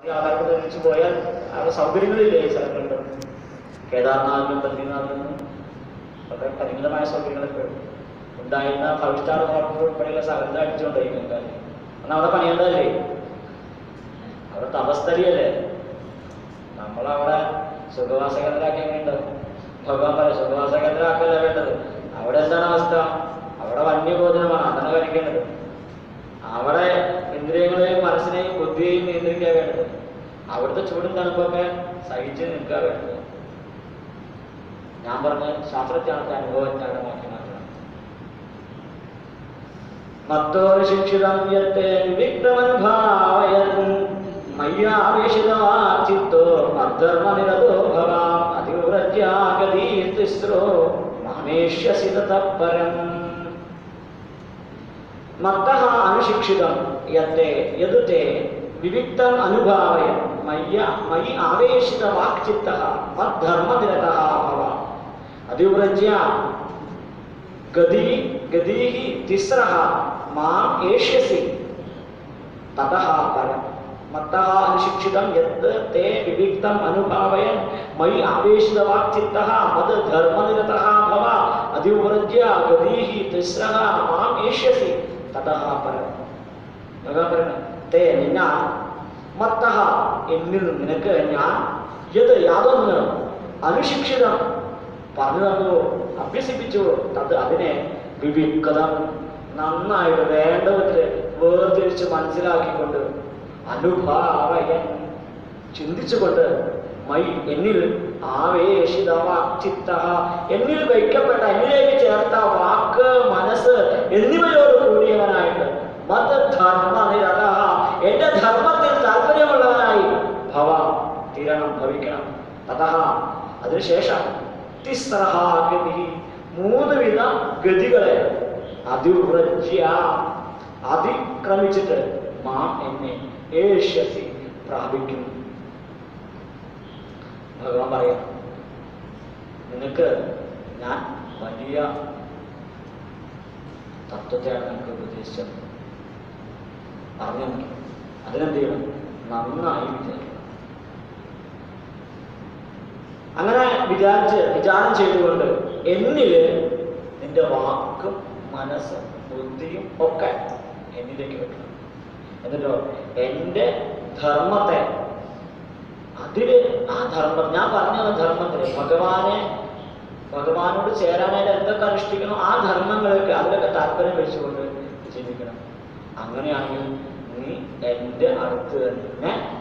ആധാരപ്പെട്ട് തിരിച്ചു പോയാൽ അവിടെ സൗകര്യങ്ങളില്ലേ ഈ സ്ഥലങ്ങളിൽ? കേദാർനാഥിനും ബദ്രിനാഥിനും ഒക്കെ പരിമിതമായ സൗകര്യങ്ങളൊക്കെ ഉണ്ടായിരുന്ന 5 സ്റ്റാർ ഹോട്ടൽ ഉൾപ്പെടെയുള്ള സ്ഥലത്ത് അടിച്ചുകൊണ്ടിരിക്കും കാര്യം. എന്നാൽ അവിടെ പണിയേണ്ടതല്ലേ? അവിടെ തപസ്ഥലിയല്ലേ? നമ്മളവിടെ സുഖവാസ കേന്ദ്രമാക്കി എങ്ങനെയുണ്ടാവും? ഭഗവാൻ പറയും സുഖവാസ കേന്ദ്രമാക്കല്ല വേണ്ടത്. അവിടെ എന്താണ് അവസ്ഥ? അവിടെ വന്യഭോജനമാണ്, അതാണ് കഴിക്കേണ്ടത്. അവിടെ ഇന്ദ്രിയങ്ങളെയും മനസ്സിനെയും ബുദ്ധിയെയും നിയന്ത്രിക്കാൻ വേണ്ടത്. അവിടുത്തെ ചൂടും തണുപ്പൊക്കെ സഹിച്ച് നിൽക്കാൻ വേണ്ടത്. ഞാൻ പറഞ്ഞ ശാസ്ത്രജ്ഞാനത്തെ അനുഭവജ്ഞാനമാക്കി മാറ്റണം. മത്തോരു ശിക്ഷിതം യത്തെ വിവിക്തമനുഭാവയൻ മയ്യാവേശിതമാ ചിത്തോ മദ്ധർമ്മനിരതോ ഭവാം അതിവ്രജ്യാഗതീ തിസ്രോ മാമേഷ്യസി തത്പരം. മത്തഃ അനുശിക്ഷിതം യത്തെ യദുതേ വിവിക്തം അനുഭാവയ മയി ആവേശിത വാക്ചിത്തഃ മദ്ധർമ്മനിരതഃ ഭവ അതിവ്രജ്യ ഗതീഹി തിസ്രഃ മാം ഏഷ്യസി തതഃ പരം. മത്തഃ അനുശിക്ഷിതം യത് തേ വിവിക്തം അനുഭാവയൻ മയി ആവേശിത വാക്ചിത്തഃ മദ്ധർമ്മനിരതഃ ഭവ അതിവ്രജ്യ ഗതീഹി തിസ്രഃ മാം ഏഷ്യസി തതഃ പരം. തേ ഞാൻ മത്തഃ എന്നിൽ നിനക്ക് ഞാൻ യത് യാതൊന്ന് അനുശിക്ഷിതം പറഞ്ഞു തന്നു അഭ്യസിപ്പിച്ചു തത് അതിനെ വിവിക്തം നന്നായിട്ട് വേണ്ട വിധത്തിൽ വേർതിരിച്ച് മനസ്സിലാക്കിക്കൊണ്ട് അനുഭാവയൻ ചിന്തിച്ചുകൊണ്ട് മൈ എന്നിൽ ആവേശിത വാക്ചിത്തഃ എന്നിൽ വയ്ക്കപ്പെട്ട എന്നിലേക്ക് ചേർത്ത വാക്ക് മനസ്സ് എന്നിവയോട് കൂടിയവനായിട്ട് മതധർമ്മനിരതഃ എന്റെ ധർമ്മത്തിൽ താല്പര്യമുള്ളവനായി ഭവ തീരണം ഭവിക്കണം. തതഃ അതിനുശേഷം തിസ്രഃ ഗതി 3 വിധ ഗതികളെ അതിവ്രജ്യ അതിക്രമിച്ചിട്ട് മാം എന്നെ ഏഷ്യസി പ്രാപിക്കും. ഭഗവാൻ പറയാം നിനക്ക് ഞാൻ വലിയ തത്വത്തെയാണ് നിനക്ക് ഉപദേശിച്ചത്. പറഞ്ഞു അതിനെന്ത് ചെയ്യണം? നന്നായി വിചാരിക്കണം. അങ്ങനെ വിചാരം ചെയ്തുകൊണ്ട് എന്നില് നിന്റെ വാക്കും മനസ്സും ബുദ്ധിയും ഒക്കെ എന്നിലേക്ക് വെക്കണം. എന്നിട്ടോ എൻ്റെ ധർമ്മത്തെ അതില് ആ ധർമ്മം ഞാൻ പറഞ്ഞ ധർമ്മത്തില് ഭഗവാനോട് ചേരാനായിട്ട് എന്തൊക്കെ അനുഷ്ഠിക്കണം ആ ധർമ്മങ്ങളൊക്കെ അതിലൊക്കെ താല്പര്യം വെച്ചുകൊണ്ട് ചിന്തിക്കണം. അങ്ങനെയാണെങ്കിൽ നീ എൻ്റെ അടുത്ത് തന്നെ